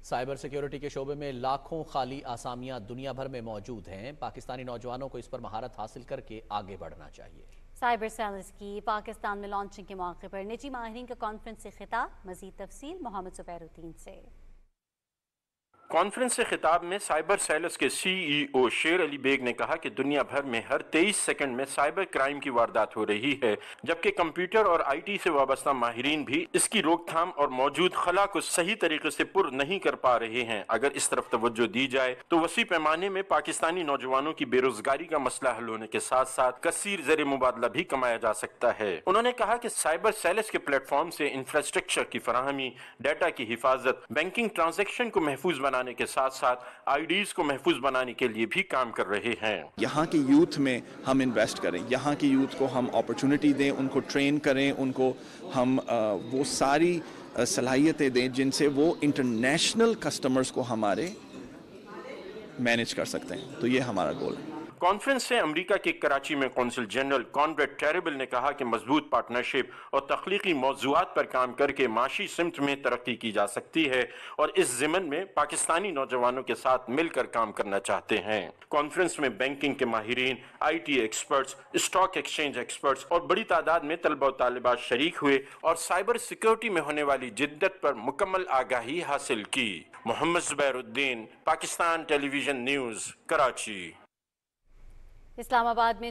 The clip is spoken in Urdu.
سائبر سیکیورٹی کے شعبے میں لاکھوں خالی آسامیاں دنیا بھر میں موجود ہیں۔ پاکستانی نوجوانوں کو اس پر مہارت حاصل کر کے آگے بڑھنا چاہیے۔ سائبر سیلز کی پاکستان میں لانچنگ کے موقع پر نجی ماہرین کا کانفرنس سے خطاب۔ مزید تفصیل محمد زبیر الدین سے۔ کانفرنس سے خطاب میں سائبر سیلز کے سی ای او شیر علی بیگ نے کہا کہ دنیا بھر میں ہر 23 سیکنڈ میں سائبر کرائم کی واردات ہو رہی ہے، جبکہ کمپیوٹر اور آئی ٹی سے وابستہ ماہرین بھی اس کی روک تھام اور موجود خلا کو صحیح طریقے سے پر نہیں کر پا رہے ہیں۔ اگر اس طرف توجہ دی جائے تو وسیع پیمانے میں پاکستانی نوجوانوں کی بے روزگاری کا مسئلہ حل ہونے کے ساتھ ساتھ کثیر زر مبادلہ بھی کمایا جا سکتا ہے۔ انہوں نے کہا کہ سائبر سیلز کے پلیٹ فارم سے انفراسٹرکچر کی فراہمی، ڈیٹا کی حفاظت، بینکنگ ٹرانزیکشن کو محفوظ بنانے کے ساتھ ساتھ آئی ڈیز کو محفوظ بنانے کے لیے بھی کام کر رہے ہیں۔ یہاں کی یوتھ میں ہم انویسٹ کریں، یہاں کی یوتھ کو ہم اپرچونٹی دیں، ان کو ٹرین کریں، ان کو ہم وہ ساری صلاحیتیں دیں جن سے وہ انٹرنیشنل کسٹمرز کو ہمارے مینیج کر سکتے ہیں۔ تو یہ ہمارا گول ہے۔ کانفرنس سے امریکہ کے کراچی میں قونصل جنرل کانریڈ ٹیریبل نے کہا کہ مضبوط پارٹنرشپ اور تخلیقی موضوعات پر کام کر کے معاشی سمت میں ترقی کی جا سکتی ہے اور اس ضمن میں پاکستانی نوجوانوں کے ساتھ مل کر کام کرنا چاہتے ہیں۔ کانفرنس میں بینکنگ کے ماہرین، I T experts, stock exchange experts اور بڑی تعداد میں طلبہ و طالبات شریک ہوئے اور سائبر سیکیورٹی میں ہونے والی جدت پر مکمل آگاہی حاصل کی۔ Muhammad Zubair uddin, Pakistan television news, Karachi. Islamabad میں